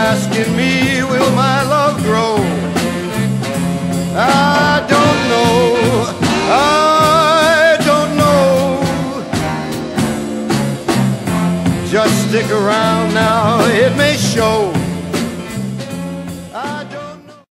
asking me, will my love grow? I don't know, I don't know. Just stick around now, it may show.